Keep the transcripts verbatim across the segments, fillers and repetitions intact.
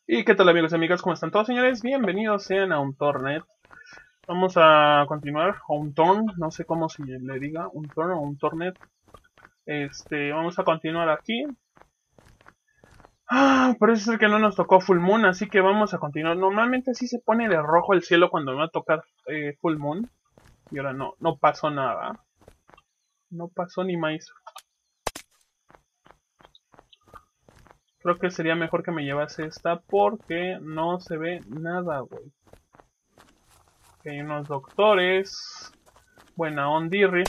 Y qué tal amigos y amigas, ¿cómo están todos señores? Bienvenidos sean a un Tornet. Vamos a continuar, o un Torn, no sé cómo se le diga, un Torn o un Tornet. Este, vamos a continuar aquí. Ah, parece ser que no nos tocó Full Moon, así que vamos a continuar. Normalmente sí se pone de rojo el cielo cuando me va a tocar eh, Full Moon. Y ahora no, no pasó nada. No pasó ni maíz. Creo que sería mejor que me llevase esta porque no se ve nada, güey. Que hay unos doctores. Buena ondirri.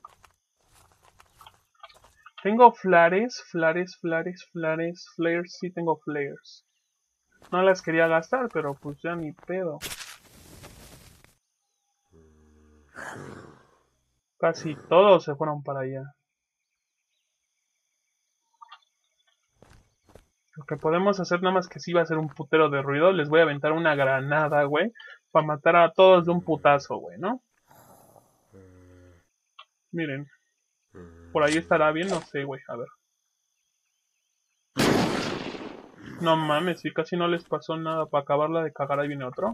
Tengo flares, flares, flares, flares, flares, sí tengo flares. No las quería gastar, pero pues ya ni pedo. Casi todos se fueron para allá. Lo que podemos hacer nada más que sí va a ser un putero de ruido. Les voy a aventar una granada, güey. Para matar a todos de un putazo, güey, ¿no? Miren. Por ahí estará bien, no sé, güey. A ver. No mames, sí, casi no les pasó nada. Para acabarla de cagar, ahí viene otro.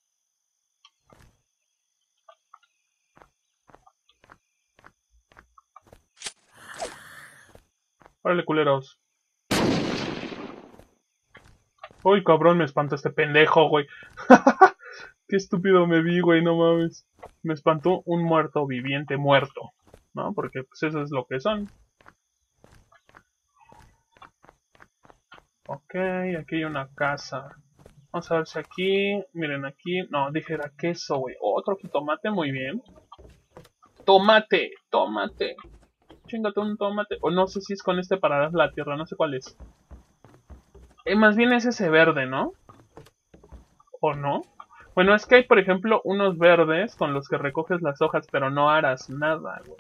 Órale, culeros. Uy, cabrón, me espantó este pendejo, güey. Qué estúpido me vi, güey, no mames. Me espantó un muerto viviente muerto, ¿no? Porque pues eso es lo que son. Ok, aquí hay una casa. Vamos a ver si aquí... Miren, aquí... No, dije era queso, güey. Otro jitomate, muy bien. Tomate, tomate. Chingate un tomate. O no sé si es con este para dar la tierra, no sé cuál es. Eh, más bien es ese verde, ¿no? ¿O no? Bueno, es que hay, por ejemplo, unos verdes con los que recoges las hojas, pero no aras nada, güey.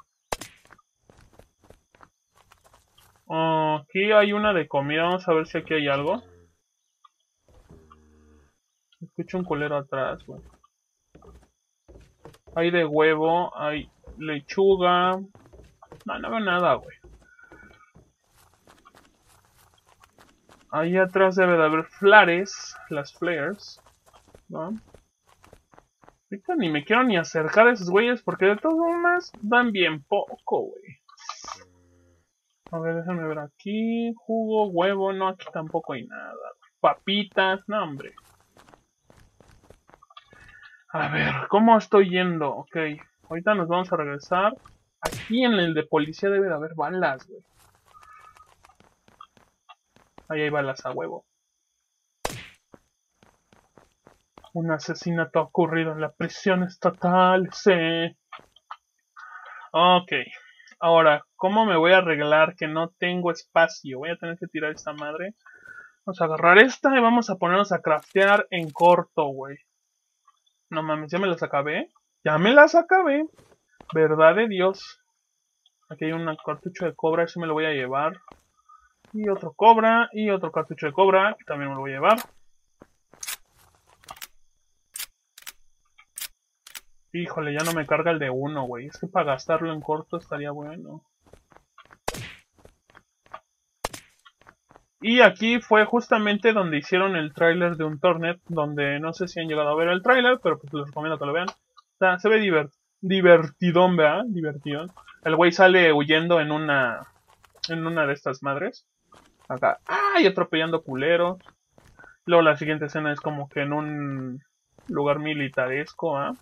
Oh, aquí hay una de comida, vamos a ver si aquí hay algo. Escucho un culero atrás, güey. Hay de huevo, hay lechuga. No, no veo nada, güey. Ahí atrás debe de haber flares, las flares, ¿no? Ahorita ni me quiero ni acercar a esos güeyes porque de todas formas dan bien poco, güey. A ver, déjame ver aquí. Jugo, huevo, no, aquí tampoco hay nada. Papitas, no, hombre. A ver, ¿cómo estoy yendo? Ok, ahorita nos vamos a regresar. Aquí en el de policía debe de haber balas, güey. Ahí hay balas a huevo. Un asesinato ha ocurrido en la prisión estatal, sí. Ok, ahora, ¿cómo me voy a arreglar que no tengo espacio? Voy a tener que tirar esta madre. Vamos a agarrar esta y vamos a ponernos a craftear en corto, güey. No mames, ¿ya me las acabé? ¡Ya me las acabé! Verdad de Dios. Aquí hay un cartucho de cobra, ese me lo voy a llevar. Y otro cobra, y otro cartucho de cobra, que también me lo voy a llevar. Híjole, ya no me carga el de uno, güey. Es que para gastarlo en corto estaría bueno. Y aquí fue justamente donde hicieron el tráiler de un Tornet, donde no sé si han llegado a ver el tráiler, pero pues les recomiendo que lo vean. O sea, se ve divert divertidón, ¿verdad? Divertidón. El güey sale huyendo en una en una de estas madres. Acá, ¡ay! Atropellando culeros. Luego la siguiente escena es como que en un lugar militaresco, ¿ah?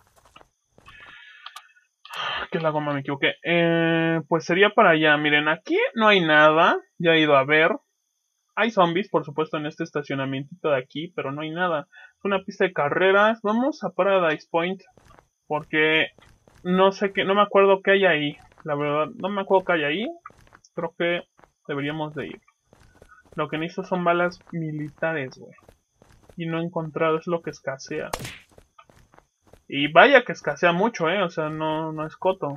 Que la goma me equivoqué. Eh, pues sería para allá. Miren, aquí no hay nada. Ya he ido a ver. Hay zombies, por supuesto, en este estacionamiento de aquí, pero no hay nada. Es una pista de carreras. Vamos a Paradise Point. Porque no sé qué, no me acuerdo qué hay ahí. La verdad, no me acuerdo qué hay ahí. Creo que deberíamos de ir. Lo que necesito son balas militares, güey. Y no he encontrado, es lo que escasea. Y vaya que escasea mucho, eh. O sea, no, no es coto.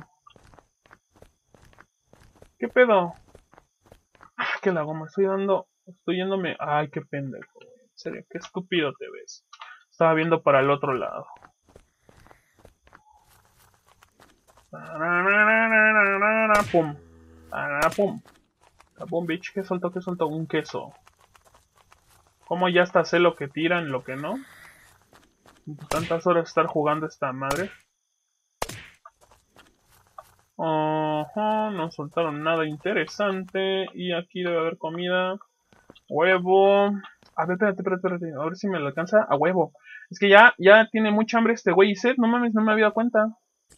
¿Qué pedo? Ah, que la goma, estoy dando. Estoy yéndome. Ay, qué pendejo, güey. En serio, qué estúpido te ves. Estaba viendo para el otro lado. Pum. Pum. Pum, bitch. ¿Qué soltó? ¿Qué soltó? Un queso. Como ya hasta sé lo que tiran, lo que no. Tantas horas estar jugando esta madre. Ajá, no soltaron nada interesante. Y aquí debe haber comida. Huevo. A ver, espérate, espérate, espérate. A ver si me lo alcanza. A huevo. Es que ya, ya tiene mucha hambre este güey y sed. No mames, no me había dado cuenta.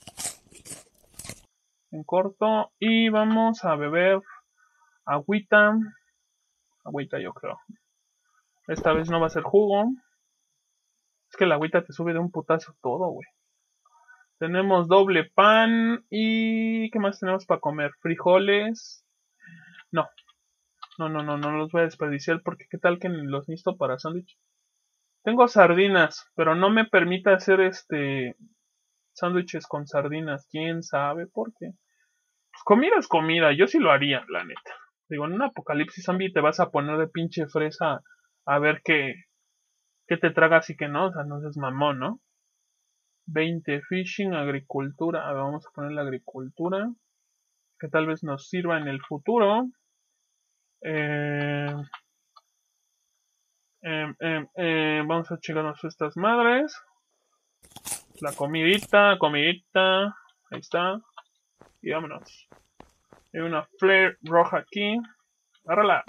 En corto. Y vamos a beber agüita. Agüita yo creo. Esta vez no va a ser jugo. Es que la agüita te sube de un putazo todo, güey. Tenemos doble pan. ¿Y qué más tenemos para comer? Frijoles. No. No, no, no, no los voy a desperdiciar porque qué tal que los necesito para sándwich. Tengo sardinas, pero no me permite hacer este sándwiches con sardinas. ¿Quién sabe por qué? Pues comida es comida. Yo sí lo haría, la neta. Digo, en un apocalipsis zombie te vas a poner de pinche fresa a ver qué, qué te tragas y qué no. O sea, no seas mamón, ¿no? veinte fishing, agricultura. A ver, vamos a poner la agricultura. Que tal vez nos sirva en el futuro. Eh, eh, eh, eh, vamos a checarnos estas madres. La comidita, comidita. Ahí está. Y vámonos. Hay una flare roja aquí. Agárrala.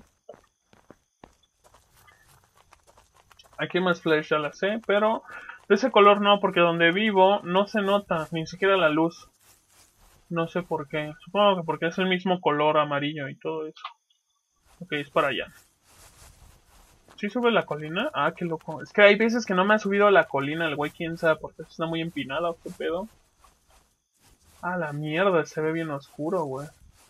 Aquí hay más flares, ya la sé, pero de ese color no, porque donde vivo no se nota, ni siquiera la luz. No sé por qué. Supongo que porque es el mismo color amarillo y todo eso. Ok, es para allá. ¿Sí sube la colina? Ah, qué loco. Es que hay veces que no me ha subido a la colina el güey, quién sabe, porque está muy empinada o qué pedo. Ah, la mierda, se ve bien oscuro, güey.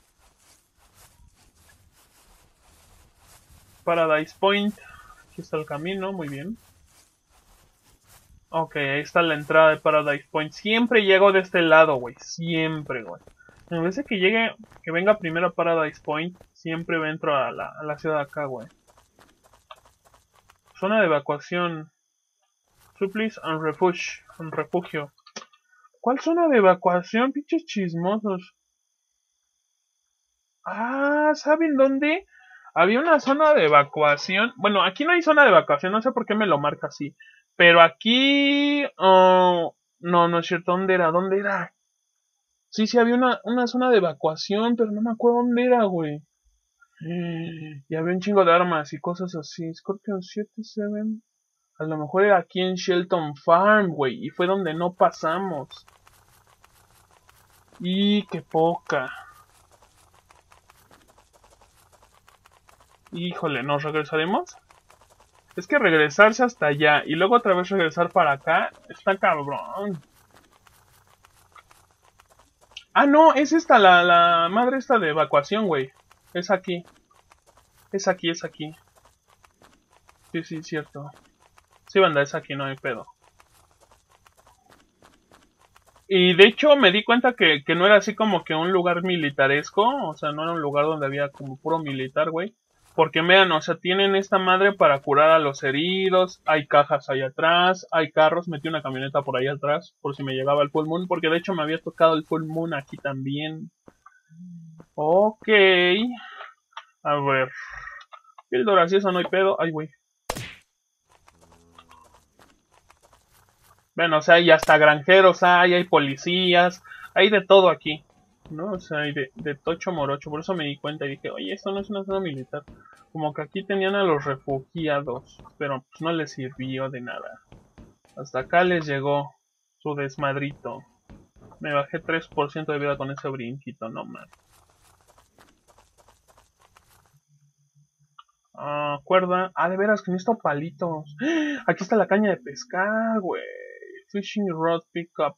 Paradise Point. Aquí está el camino, muy bien. Ok, ahí está la entrada de Paradise Point. Siempre llego de este lado, güey. Siempre, güey. En vez de que llegue, que venga primero a Paradise Point, siempre entro a la, a la ciudad de acá, güey. Zona de evacuación. Supplies and refuge. Un refugio. ¿Cuál zona de evacuación, pinches chismosos? Ah, ¿saben dónde? Había una zona de evacuación. Bueno, aquí no hay zona de evacuación, no sé por qué me lo marca así. Pero aquí... Oh, no, no es cierto, ¿dónde era? ¿Dónde era? Sí, sí, había una, una zona de evacuación, pero no me acuerdo dónde era, güey. Y había un chingo de armas y cosas así. Scorpion siete siete. A lo mejor era aquí en Shelton Farm, güey. Y fue donde no pasamos. Y qué poca. Híjole, ¿nos regresaremos? Es que regresarse hasta allá y luego otra vez regresar para acá está cabrón. Ah, no, es esta, la, la madre esta de evacuación, güey. Es aquí. Es aquí, es aquí. Sí, sí, cierto. Sí, banda, es aquí, no hay pedo. Y de hecho me di cuenta que, que no era así como que un lugar militaresco. O sea, no era un lugar donde había como puro militar, güey. Porque vean, o sea, tienen esta madre para curar a los heridos, hay cajas ahí atrás, hay carros, metí una camioneta por ahí atrás, por si me llegaba el full moon, porque de hecho me había tocado el full moon aquí también. Ok. A ver. Píldoras y eso no hay pedo. Ay, güey. Bueno, o sea, hay hasta granjeros hay, hay policías, hay de todo aquí. ¿No? O sea, hay de, de tocho morocho. Por eso me di cuenta y dije, oye, esto no es una zona militar. Como que aquí tenían a los refugiados, pero pues no les sirvió de nada. Hasta acá les llegó su desmadrito. Me bajé tres por ciento de vida con ese brinquito, no más. Ah, cuerda. Ah, de veras, que necesito palitos. Aquí está la caña de pescar, güey. Fishing rod pickup.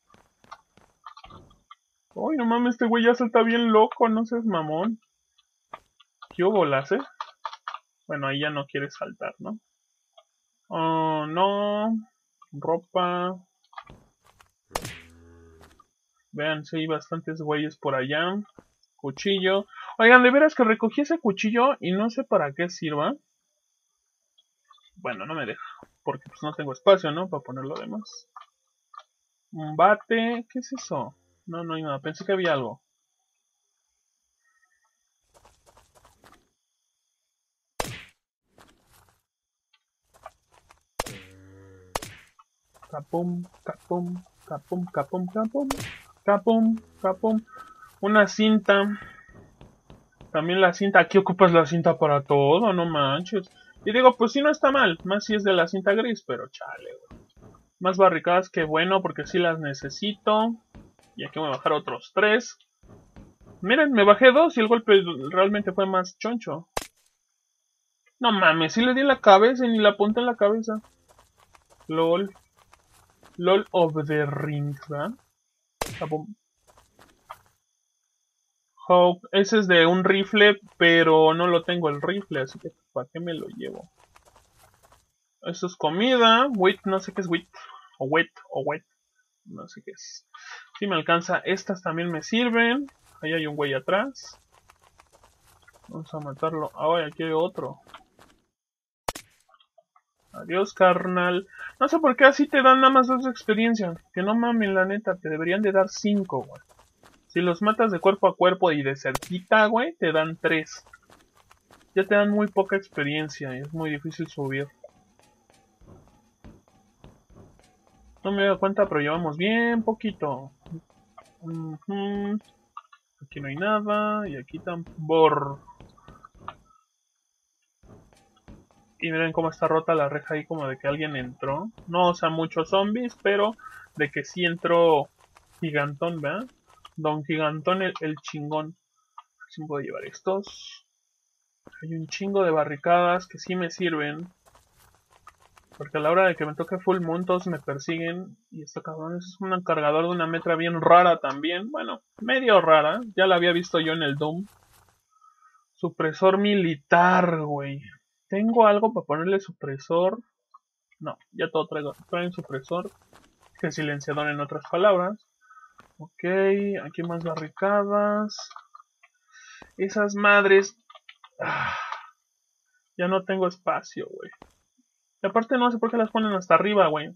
Uy, no mames, este güey ya salta bien loco, no seas mamón. ¿Qué bolas, eh? Bueno, ahí ya no quiere saltar, ¿no? Oh, no. Ropa. Vean, sí, hay bastantes güeyes por allá. Cuchillo. Oigan, de veras que recogí ese cuchillo y no sé para qué sirva. Bueno, no me deja. Porque pues no tengo espacio, ¿no? Para poner lo demás. Un bate. ¿Qué es eso? No, no hay nada. Pensé que había algo. Capum, capum, capum, capum, capum, capum, capum. Una cinta. También la cinta. Aquí ocupas la cinta para todo, no manches. Y digo, pues sí, no está mal. Más si es de la cinta gris, pero chale, güey. Más barricadas que bueno, porque sí las necesito. Y aquí voy a bajar otros tres. Miren, me bajé dos y el golpe realmente fue más choncho. No mames, sí le di en la cabeza y ni la apunté en la cabeza. LOL. LOL of the Rings, ¿verdad? Hope. Ese es de un rifle, pero no lo tengo el rifle, así que ¿para qué me lo llevo? Eso es comida. Wheat, no sé qué es wheat. O wheat, o wheat. No sé qué es. Si me alcanza, estas también me sirven. Ahí hay un güey atrás. Vamos a matarlo. Ahora aquí hay otro. Adiós, carnal. No sé por qué así te dan nada más dos de experiencia. Que no mamen, la neta. Te deberían de dar cinco, güey. Si los matas de cuerpo a cuerpo y de cerquita, güey, te dan tres. Ya te dan muy poca experiencia y es muy difícil subir. No me he dado cuenta, pero llevamos bien poquito. Uh-huh. Aquí no hay nada. Y aquí tambor. Y miren cómo está rota la reja ahí, como de que alguien entró. No, o sea, muchos zombies, pero de que sí entró Gigantón, ¿verdad? Don Gigantón el, el chingón. ¿Sí puedo llevar estos? Hay un chingo de barricadas que sí me sirven. Porque a la hora de que me toque full moon todos me persiguen. Y este cabrón es un cargador de una metra bien rara también. Bueno, medio rara. Ya la había visto yo en el Doom. Supresor militar, güey. ¿Tengo algo para ponerle supresor? No, ya todo traigo. Traen supresor. Que silenciador en otras palabras. Ok, aquí más barricadas. Esas madres. Ah, ya no tengo espacio, güey. Y aparte no sé por qué las ponen hasta arriba, güey.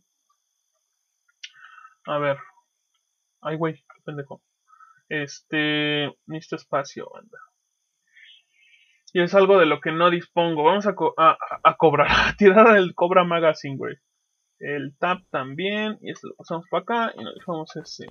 A ver. Ay, güey, qué pendejo. Este... Necesito espacio, banda. Y es algo de lo que no dispongo. Vamos a, co a, a cobrar. A tirar el Cobra Magazine, güey. El Tab también. Y esto lo pasamos para acá. Y nos dejamos ese...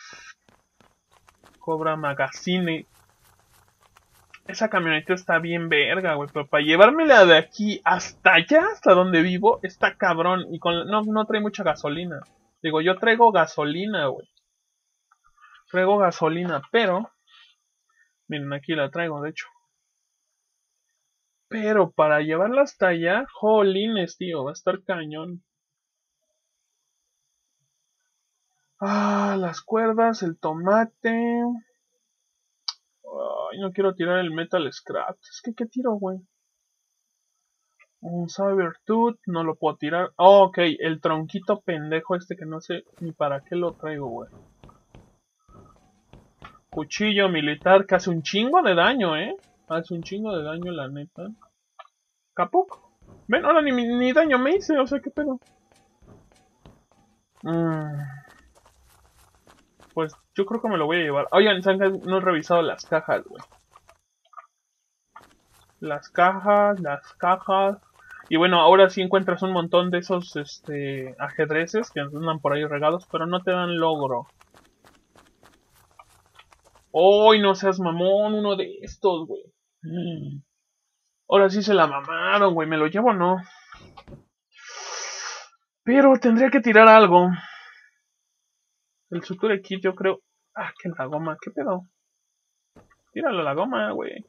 Cobra Magazine. Esa camioneta está bien verga, güey. Pero para llevármela de aquí hasta allá, hasta donde vivo, está cabrón. Y con no, no trae mucha gasolina. Digo, yo traigo gasolina, güey. Traigo gasolina, pero... Miren, aquí la traigo, de hecho. Pero para llevarla hasta allá, jolines, tío, va a estar cañón. Ah, las cuerdas, el tomate. Ay, no quiero tirar el metal scrap. Es que, ¿qué tiro, güey? Un Sabertooth, no lo puedo tirar. Oh, ok, el tronquito pendejo este que no sé ni para qué lo traigo, güey. Cuchillo militar que hace un chingo de daño, ¿eh? Hace un chingo de daño, la neta. ¿Capuc? Ven, ahora ni, ni daño me hice, o sea, ¿qué pedo? Mmm... Pues yo creo que me lo voy a llevar. Oigan, no he revisado las cajas, güey. Las cajas, las cajas. Y bueno, ahora sí encuentras un montón de esos este, ajedrezes que andan por ahí regados, pero no te dan logro. ¡Ay, no seas mamón! Uno de estos, güey. Mm. Ahora sí se la mamaron, güey. ¿Me lo llevo o no? Pero tendría que tirar algo. El Suture Kit, yo creo... Ah, que la goma. ¿Qué pedo? Tíralo a la goma, güey.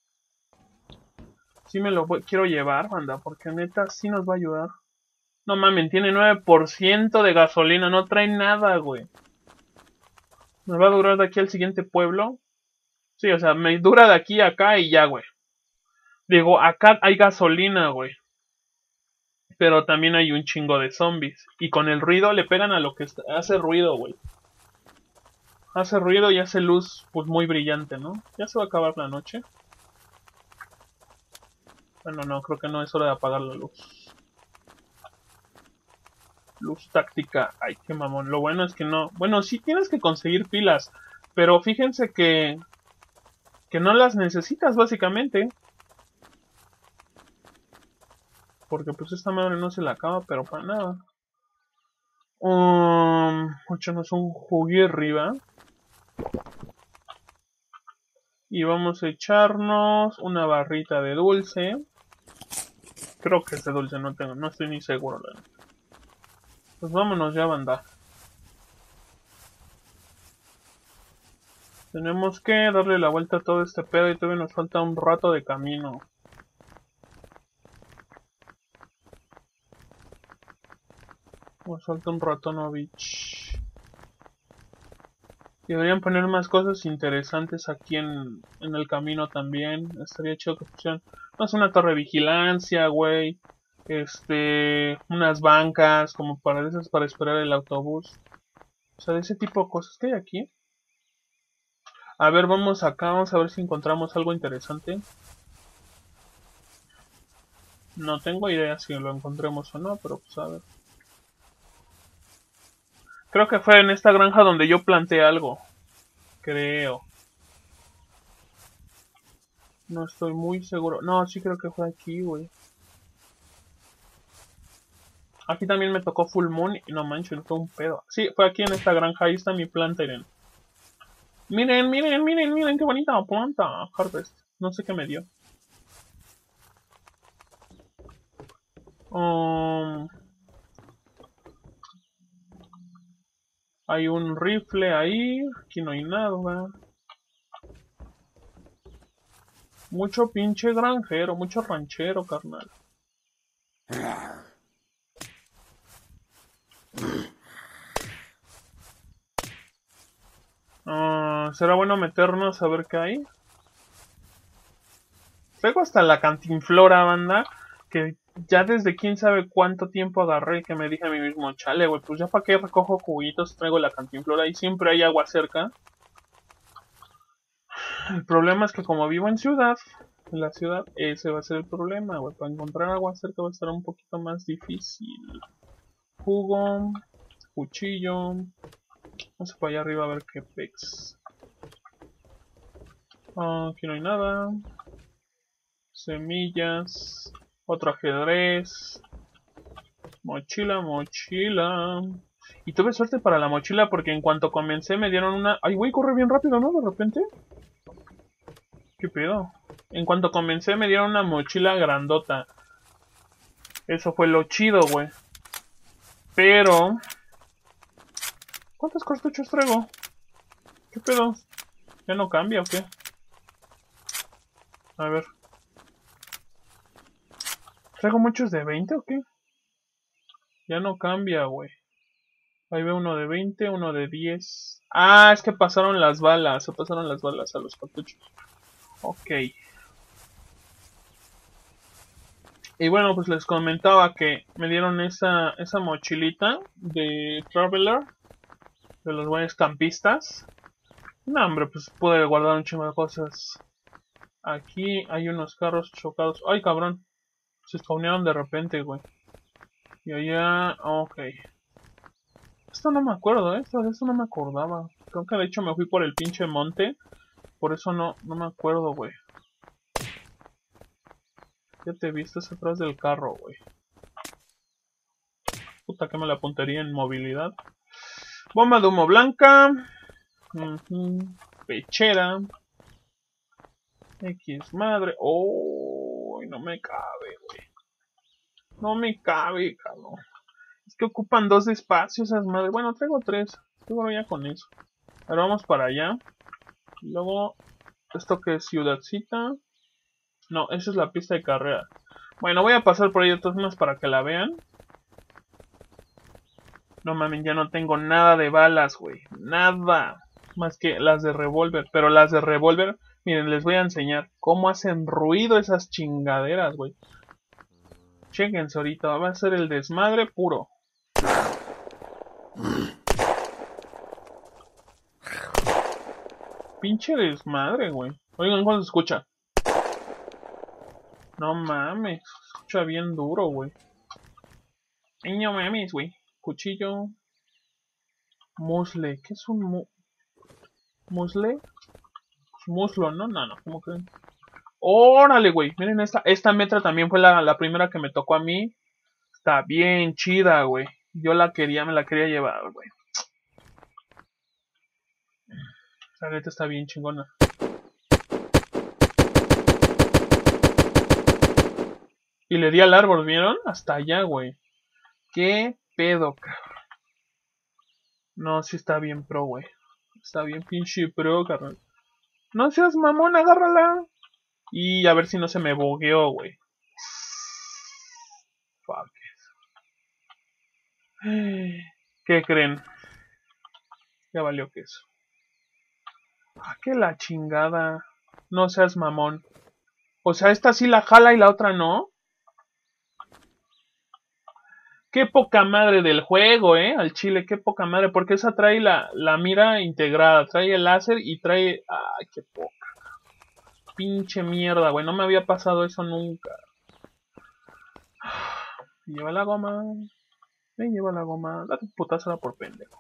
Sí me lo voy, quiero llevar, banda, porque neta sí nos va a ayudar. No mames, tiene nueve por ciento de gasolina, no trae nada, güey. ¿Me va a durar de aquí al siguiente pueblo? Sí, o sea, me dura de aquí a acá y ya, güey. Digo, acá hay gasolina, güey. Pero también hay un chingo de zombies. Y con el ruido le pegan a lo que está, hace ruido, güey. Hace ruido y hace luz, pues muy brillante, ¿no? Ya se va a acabar la noche. Bueno, no, creo que no es hora de apagar la luz. Luz táctica. Ay, qué mamón. Lo bueno es que no... Bueno, sí tienes que conseguir pilas. Pero fíjense que... Que no las necesitas, básicamente. Porque pues esta madre no se la acaba, pero para nada. Um, echarnos un juguito arriba. Y vamos a echarnos una barrita de dulce. Creo que es de dulce, no tengo, no estoy ni seguro. ¿Verdad? Pues vámonos ya, banda. Tenemos que darle la vuelta a todo este pedo y todavía nos falta un rato de camino. Nos falta un rato, no, bitch. Y deberían poner más cosas interesantes aquí en, en el camino también. Estaría chido que pusieran más una torre de vigilancia, güey. Este, unas bancas como para esas para esperar el autobús. O sea, de ese tipo de cosas que hay aquí. A ver, vamos acá, vamos a ver si encontramos algo interesante. No tengo idea si lo encontremos o no, pero pues a ver. Creo que fue en esta granja donde yo planté algo. Creo. No estoy muy seguro. No, sí creo que fue aquí, güey. Aquí también me tocó Full Moon y no manches, fue un pedo. Sí, fue aquí en esta granja, ahí está mi planta, miren. Miren, miren, miren, miren, qué bonita planta. Harvest. No sé qué me dio. Um, hay un rifle ahí. Aquí no hay nada. Mucho pinche granjero, mucho ranchero, carnal. Uh, ¿Será bueno meternos a ver qué hay? Luego hasta la cantinflora, banda. Que ya desde quién sabe cuánto tiempo agarré que me dije a mí mismo, chale, güey, pues ya para qué recojo juguitos, traigo la cantinflora y siempre hay agua cerca. El problema es que como vivo en ciudad, en la ciudad, ese va a ser el problema, güey. Para encontrar agua cerca va a estar un poquito más difícil. Jugo, cuchillo. Vamos para allá arriba a ver qué pex. Ah, aquí no hay nada. Semillas. Otro ajedrez. Mochila, mochila. Y tuve suerte para la mochila porque en cuanto comencé me dieron una... Ay, güey, corre bien rápido, ¿no? De repente. ¿Qué pedo? En cuanto comencé me dieron una mochila grandota. Eso fue lo chido, güey. Pero... ¿Cuántos cartuchos traigo? ¿Qué pedo? ¿Ya no cambia o qué? A ver. ¿Traigo muchos de veinte o qué? Ya no cambia, güey. Ahí veo uno de veinte, uno de diez. Ah, es que pasaron las balas. Se pasaron las balas a los cartuchos. Ok. Y bueno, pues les comentaba que me dieron esa, esa mochilita de Traveler. De los buenos campistas. No, hombre, pues pude guardar un chingo de cosas. Aquí hay unos carros chocados. ¡Ay, cabrón! Se spawnearon de repente, güey. Y allá... Ok. Esto no me acuerdo, ¿eh? Esto, esto no me acordaba. Creo que de hecho me fui por el pinche monte. Por eso no, no me acuerdo, güey. Ya te viste atrás del carro, güey. Puta, que me la puntería en movilidad. Bomba de humo blanca. Uh-huh. Pechera. X madre. Oh, no me cabe, güey. No me cabe, cabrón. Es que ocupan dos espacios esas madres. Bueno, traigo tres. Estoy bueno ya con eso. Ahora vamos para allá. Y luego, ¿esto que es ciudadcita? No, esa es la pista de carrera. Bueno, voy a pasar por ahí de todas formas para que la vean. No mames, ya no tengo nada de balas, güey. Nada. Más que las de revólver. Pero las de revólver, miren, les voy a enseñar cómo hacen ruido esas chingaderas, güey. Chequense ahorita, va a ser el desmadre puro. Pinche desmadre, güey. Oigan, ¿cómo se escucha? No mames, se escucha bien duro, güey. Ay, no mames, güey. Cuchillo. Musle. ¿Qué es un mu musle? Pues muslo, ¿no? No, no, ¿cómo creen? Órale, güey. Miren esta. Esta metra también fue la, la primera que me tocó a mí. Está bien chida, güey. Yo la quería, me la quería llevar, güey. La neta está bien chingona. Y le di al árbol, ¿vieron? Hasta allá, güey. ¿Qué pedo, cabrón? No, sí está bien pro, güey. Está bien pinche pro, carnal. No seas mamón, agárrala. Y a ver si no se me bugueó, güey. Fuck. ¿Qué creen? Ya valió queso. Ah, que la chingada. No seas mamón. O sea, esta sí la jala y la otra no. Qué poca madre del juego, eh. Al chile, qué poca madre. Porque esa trae la, la mira integrada. Trae el láser y trae... Ay, qué poca. Pinche mierda, güey. No me había pasado eso nunca. Lleva la goma. Me lleva la goma. Date un putazo por pendejo.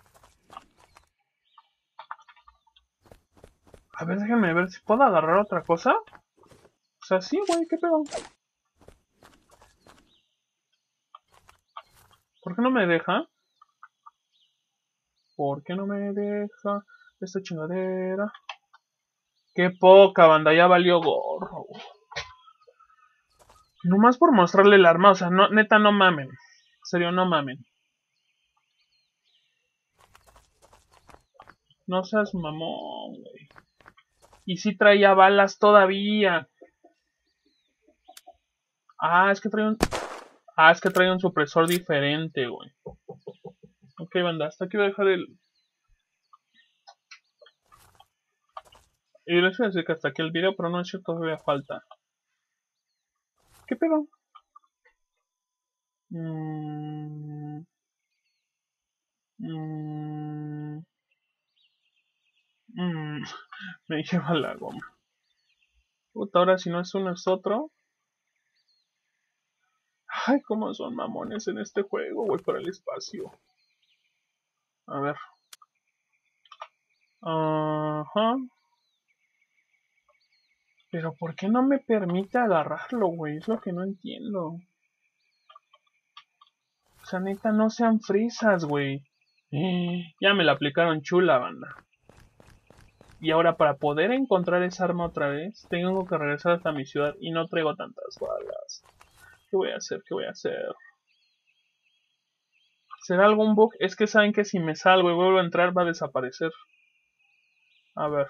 A ver, déjenme ver si puedo agarrar otra cosa. O sea, sí, güey, qué pedo. ¿Por qué no me deja? ¿Por qué no me deja esta chingadera? Qué poca, banda, ya valió gorro. Nomás por mostrarle el arma, o sea, no, neta, no mamen. En serio, no mamen. No seas mamón, güey. Y si traía balas todavía. Ah, es que trae un... Ah, es que trae un supresor diferente, güey. Ok, banda, hasta aquí voy a dejar el... Y les voy a decir que hasta aquí el video, pero no es cierto, todavía falta. ¿Qué pedo? Mmm... Mmm... Mmm... Me lleva la goma. Puta, ahora si no es uno es otro. Ay, cómo son mamones en este juego. Voy para el espacio. A ver. Ajá. Pero ¿por qué no me permite agarrarlo, güey? Es lo que no entiendo. O sea, neta, no sean frisas, güey. Eh, ya me la aplicaron chula, banda. Y ahora para poder encontrar esa arma otra vez, tengo que regresar hasta mi ciudad y no traigo tantas balas. ¿Qué voy a hacer? ¿Qué voy a hacer? ¿Será algún bug? Es que saben que si me salgo y vuelvo a entrar va a desaparecer. A ver.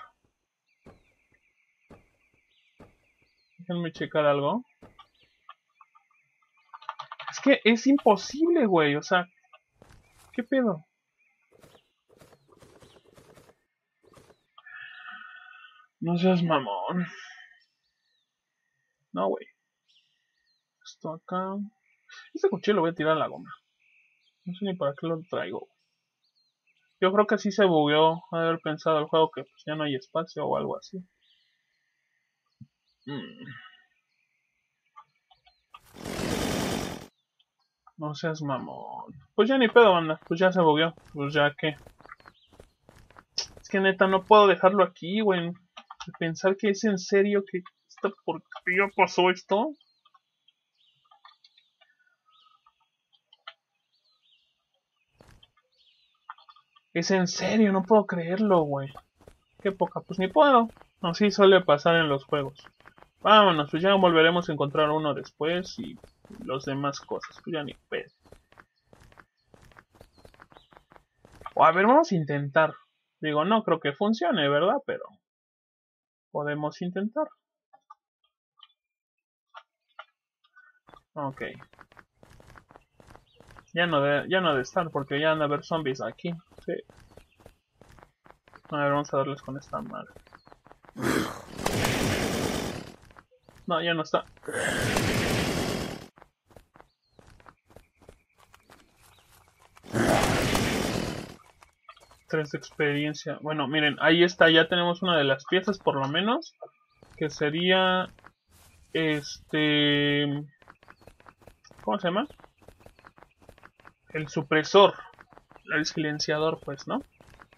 Déjenme checar algo. Es que es imposible, güey. O sea, ¿qué pedo? No seas mamón. No, güey. Esto acá. Este cuchillo lo voy a tirar a la goma. No sé ni para qué lo traigo. Yo creo que sí se bugueó haber pensado el juego que pues, ya no hay espacio o algo así. Mm. No seas mamón. Pues ya ni pedo, banda. Pues ya se bugueó. Pues ya que. Es que neta no puedo dejarlo aquí, güey. Pensar que es en serio que esta porquería pasó esto. Es en serio, no puedo creerlo, güey. Qué poca, pues ni puedo. Así suele pasar en los juegos. Vámonos, pues ya volveremos a encontrar uno después y los demás cosas. Pues ya ni pedo. O a ver, vamos a intentar. Digo, no creo que funcione, ¿verdad? Pero podemos intentar. Ok. Ya no de, ya no de estar, porque ya van a haber zombies aquí. Sí. A ver, vamos a darles con esta madre. No, ya no está. Tres de experiencia. Bueno, miren, ahí está, ya tenemos una de las piezas por lo menos. Que sería... Este... ¿Cómo se llama? El supresor. El silenciador, pues, ¿no?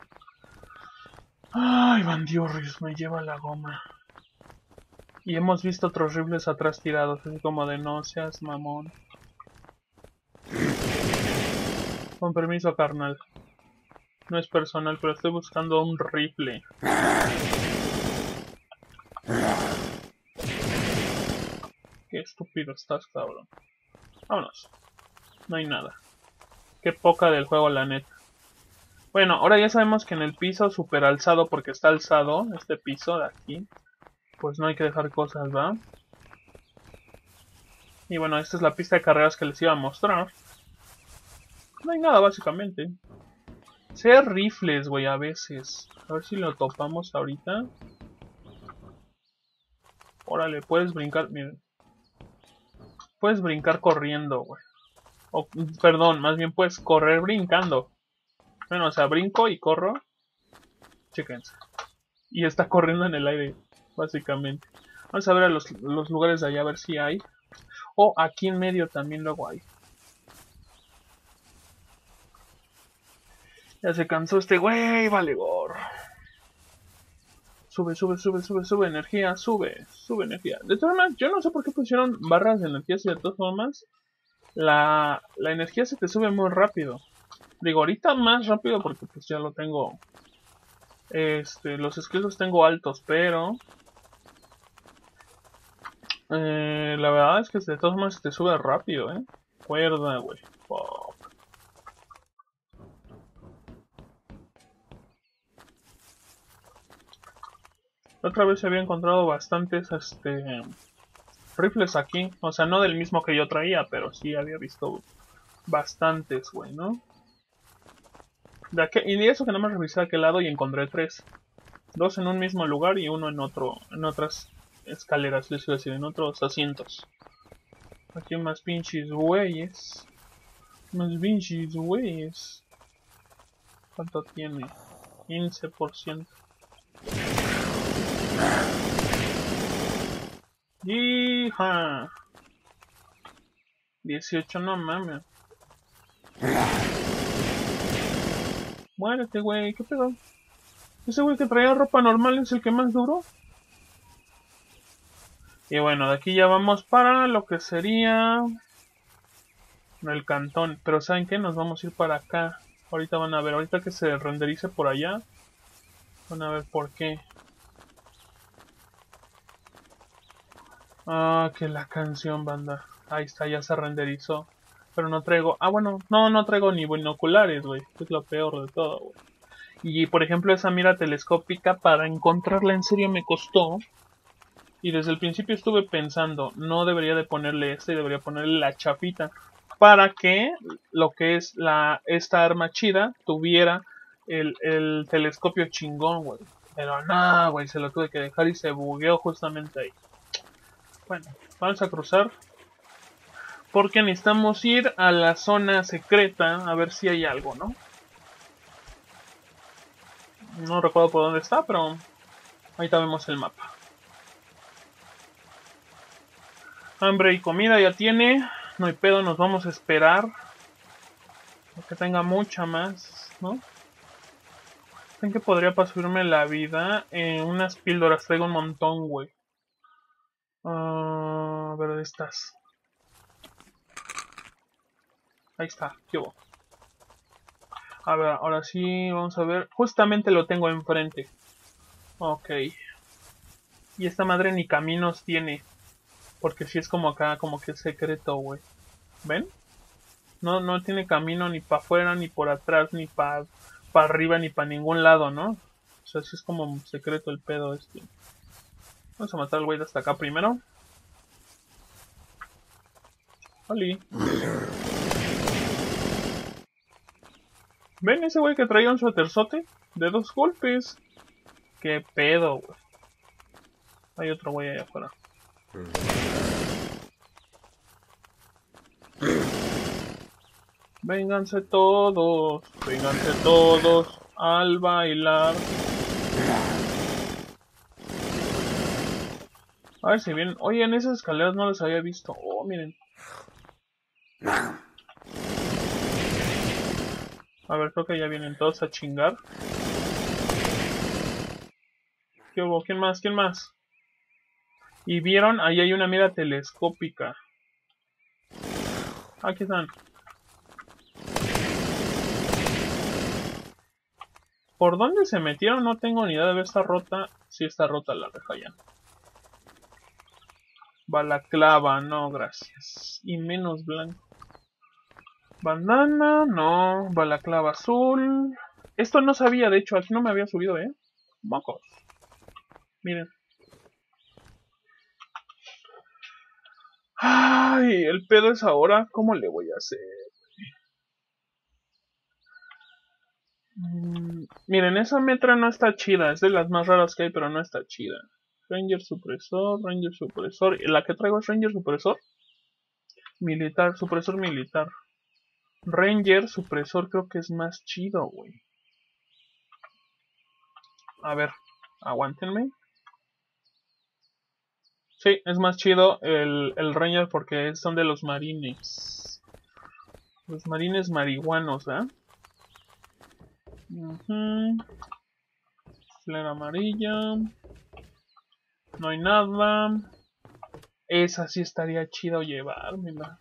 Ay, bandiorris, me lleva la goma. Y hemos visto otros rifles atrás tirados, así como de no seas mamón. Con permiso, carnal. No es personal, pero estoy buscando un rifle. Qué estúpido estás, cabrón. Vámonos. No hay nada. Qué poca del juego, la neta. Bueno, ahora ya sabemos que en el piso super alzado, porque está alzado, este piso de aquí, pues no hay que dejar cosas, ¿va? Y bueno, esta es la pista de carreras que les iba a mostrar. No hay nada, básicamente. Sé rifles, güey, a veces. A ver si lo topamos ahorita. Órale, puedes brincar, miren. Puedes brincar corriendo, güey. O, perdón, más bien puedes correr brincando. Bueno, o sea, brinco y corro. Chéquense. Y está corriendo en el aire, básicamente. Vamos a ver a los, los lugares de allá, a ver si hay. O aquí en medio también luego hay. Ya se cansó este güey, vale gorro. Sube, sube, sube, sube, sube energía, sube, sube energía. De todas formas, yo no sé por qué pusieron barras de energía si de todas formas la, la energía se te sube muy rápido. Digo, ahorita más rápido porque pues ya lo tengo. Este, los skills los tengo altos, pero eh, la verdad es que de todas formas se te sube rápido, eh. Cuerda, güey. Fuck. Otra vez se había encontrado bastantes este rifles aquí. O sea, no del mismo que yo traía, pero sí había visto bastantes, güey, ¿no? De aquel, y de eso que no me revisé a aquel lado y encontré tres. Dos en un mismo lugar y uno en otro, en otras escaleras, les iba a decir, en otros asientos. Aquí más pinches güeyes. Más pinches güeyes. ¿Cuánto tiene? quince por ciento. ¡Hija! dieciocho, no mames. Muérete, güey, ¿qué pedo? Ese güey que traía ropa normal es el que más duró. Y bueno, de aquí ya vamos para lo que sería el cantón. Pero ¿saben qué? Nos vamos a ir para acá. Ahorita van a ver, ahorita que se renderice por allá. Van a ver por qué. Ah, que la canción, banda. Ahí está, ya se renderizó. Pero no traigo... Ah, bueno, no, no traigo ni binoculares, güey. Es lo peor de todo, güey. Y, por ejemplo, esa mira telescópica, para encontrarla en serio me costó. Y desde el principio estuve pensando, no debería de ponerle esta y debería ponerle la chapita. Para que lo que es la esta arma chida tuviera el, el telescopio chingón, güey. Pero no, güey, se lo tuve que dejar y se bugueó justamente ahí. Bueno, vamos a cruzar. Porque necesitamos ir a la zona secreta a ver si hay algo, ¿no? No recuerdo por dónde está, pero ahorita vemos el mapa. Hambre y comida ya tiene. No hay pedo, nos vamos a esperar. Que tenga mucha más, ¿no? ¿Saben que podría pasarme la vida? En unas píldoras, traigo un montón, güey. Uh, a ver, ¿dónde estás? Ahí está, ¿qué hubo? A ver, ahora sí, vamos a ver. Justamente lo tengo enfrente. Ok. Y esta madre ni caminos tiene. Porque si sí es como acá, como que es secreto, güey. ¿Ven? No, no tiene camino ni para afuera, ni por atrás, ni para pa arriba, ni para ningún lado, ¿no? O sea, sí es como secreto el pedo este. Vamos a matar al güey de hasta acá primero. ¡Oli! ¿Ven ese güey que traía un suéterzote? De dos golpes. ¡Qué pedo, güey! Hay otro güey allá afuera. Vénganse todos, vénganse todos al bailar. A ver si vienen. Oye, en esas escaleras no las había visto. Oh, miren. A ver, creo que ya vienen todos a chingar. ¿Qué hubo? ¿Quién más? ¿Quién más? Y vieron, ahí hay una mira telescópica. Aquí están. ¿Por dónde se metieron? No tengo ni idea de ver. Está rota. Sí está rota la reja ya. Balaclava, no, gracias. Y menos blanco. Bandana, no. Balaclava azul. Esto no sabía, de hecho, aquí no me había subido, ¿eh? Mocos. Miren. Ay, el pedo es ahora. ¿Cómo le voy a hacer? Mm, miren, esa metra no está chida. Es de las más raras que hay, pero no está chida. Ranger supresor, Ranger supresor. ¿La que traigo es Ranger supresor? Militar, supresor militar. Ranger supresor creo que es más chido, güey. A ver, aguántenme. Sí, es más chido el, el Ranger porque son de los marines. Los marines marihuanos, ¿eh? Uh-huh. Flare amarilla. No hay nada. Esa sí estaría chido llevármela.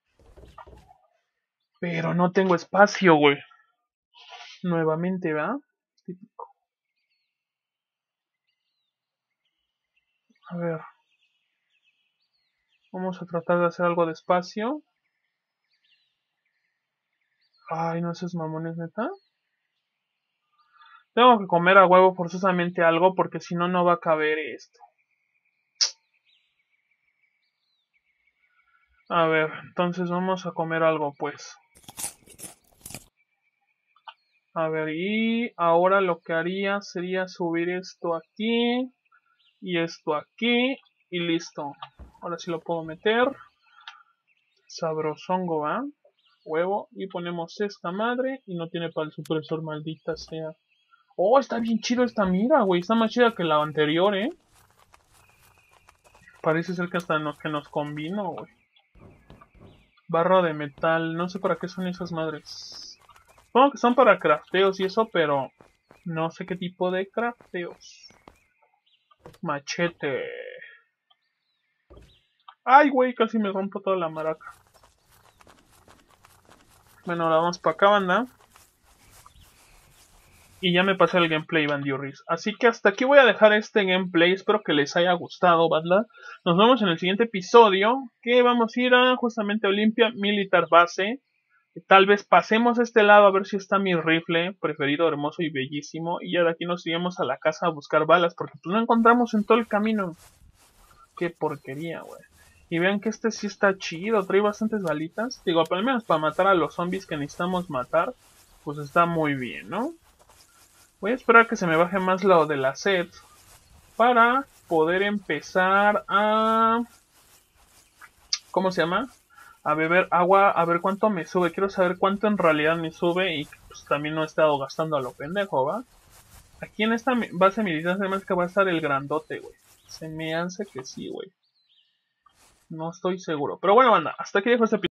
Pero no tengo espacio, güey. Nuevamente, ¿va? Típico. A ver. Vamos a tratar de hacer algo de espacio. Ay, no seas mamones, neta. Tengo que comer a huevo forzosamente algo porque si no, no va a caber esto. A ver, entonces vamos a comer algo, pues. A ver, y ahora lo que haría sería subir esto aquí y esto aquí y listo. Ahora sí lo puedo meter. Sabrosongo, ¿va? Huevo. Y ponemos esta madre y no tiene para el supresor, maldita sea. Oh, está bien chido esta mira, güey. Está más chida que la anterior, ¿eh? Parece ser que hasta nos, que nos combino, güey. Barra de metal. No sé para qué son esas madres. Supongo que son para crafteos y eso, pero no sé qué tipo de crafteos. Machete. Ay, güey, casi me rompo toda la maraca. Bueno, ahora vamos para acá, banda. Y ya me pasé el gameplay, Bandiurris. Así que hasta aquí voy a dejar este gameplay. Espero que les haya gustado, banda. Nos vemos en el siguiente episodio. Que vamos a ir a justamente a Olympia Militar Base. Tal vez pasemos a este lado a ver si está mi rifle preferido, hermoso y bellísimo. Y ya de aquí nos iremos a la casa a buscar balas. Porque pues no encontramos en todo el camino. Qué porquería, güey. Y vean que este sí está chido. Trae bastantes balitas. Digo, al menos para matar a los zombies que necesitamos matar. Pues está muy bien, ¿no? Voy a esperar que se me baje más lo de la sed. Para poder empezar a... ¿Cómo se llama? A beber agua, a ver cuánto me sube. Quiero saber cuánto en realidad me sube y pues también no he estado gastando a lo pendejo, ¿va? Aquí en esta base militar se me hace que va a estar el grandote, güey. Se me hace que sí, güey. No estoy seguro. Pero bueno, banda, hasta aquí dejo este episodio.